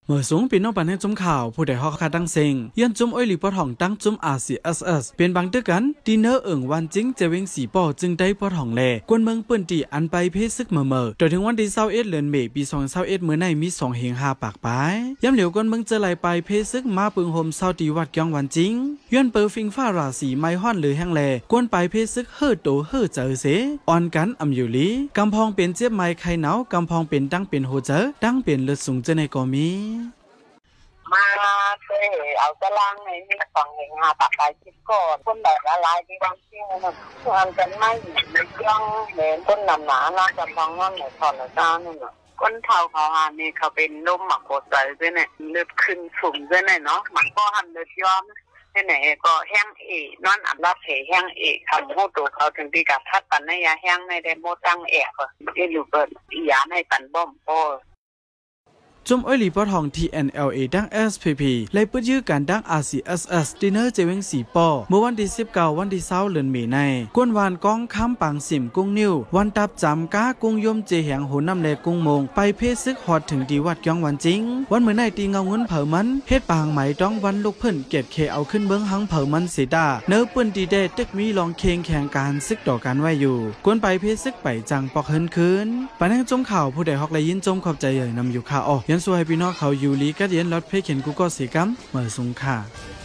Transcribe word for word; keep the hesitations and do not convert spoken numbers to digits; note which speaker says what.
Speaker 1: เมื่อสูงปีนอกปันให้จุ่มข่าวผู้ใดฮอกคาตั้งเซ็งยันจุ่มอ้อยหลีปอทองตั้งจุ่ม อาร์ ซี เอส เอส เป็นบางตึกกันดีเนอร์เอิ่งวันจิ้งเจวิงสีปอจึงได้ปอทองแลกวนเมืองปืนตีอันไปเพซึกเมื่อเมื่อโดยถึงวันที่เศร้าเอ็ดเดือนเมษปีสองพันเศร้าเอ็ดเมื่อในมีสองเฮงห้าปากปลายย้ำเหลียวกวนเมืองเจอไหลไปเพซึกมาปึงโฮมเศร้าตีวัดยองวันจิ้งย้อนเปิดฟิงฟ้าราศีไม้ห้อนหรือแห้งแลกวนไปเพซึกเฮ่อโตเฮ่อเจอเสอ่อนกันอำอยู่ลีกำพองเป็นเจี๊ยบไม้ไข่หนาวกำพองเป็นตั้งเป็นโฮเจอตั้งเป็นเลือดสูงเจอในกอมี
Speaker 2: มาเคยเอาตารางในมีสองเองหาปากไปคิดก่อนคนแบบละลายที่ความจริงนะส่วนกันไม่ในย่องเหมือนคนหนาหนาน่าจะฟังว่าหนูถอนละจ้าเนี่ยคนเท่าเขาหานี่เขาเป็นนุ่มหมักโคตรใจด้วยเนี่ยเลือดขึ้นสูงด้วยเนี่ยเนาะมันก็หันเลือดย้อมที่ไหนก็แห้งเอกนอนอับรับเหแห้งเอกทำหูตัวเขาถึงที่กับทัดปันในยาแห้งในเดโมตั้งเอกที่อยู่เปิดยาในปันบ่มโป้
Speaker 1: จุ่มอ้อยหลีปอทอง ที เอ็น แอล เอ ดัง เอส พี พี ไล่ปื้ดยื้อการดัง อาร์ ซี เอส เอส ดินเนอร์เจวิงสีปอเมื่อวันที่สิบเก้าวันที่เศร้าเดือนเมษายนกวนวานก้องข้ามปังสิมกุ้งนิ้ววันตับจำก้ากุ้งยมเจแหงโหน้ำแลกุ้งมงไปเพศซึกหอดถึงดีวัดยองวันจริงวันเมื่อในตีเงาเงินเผอมันเฮ็ดปางไหมต้องวันลูกเพิ่นเกตเคเอาขึ้นเบื้องหังเผอมันเสดาเนื้อปืนดีเดตึกมีลองเคงแข่งการซึกต่อการไว้อยู่กวนไปเพศซึกไปจังปอกเฮินคืนปานแห่งจมข่าวผู้ใดฮอกและยินจมขอบใจเอ่ยนำอยู่ข่าวออกยันสวยพี่น้องเขายูรีกัดเย็นรถเพเขียนกูก็เสียกัมเมื่อสงค่ะ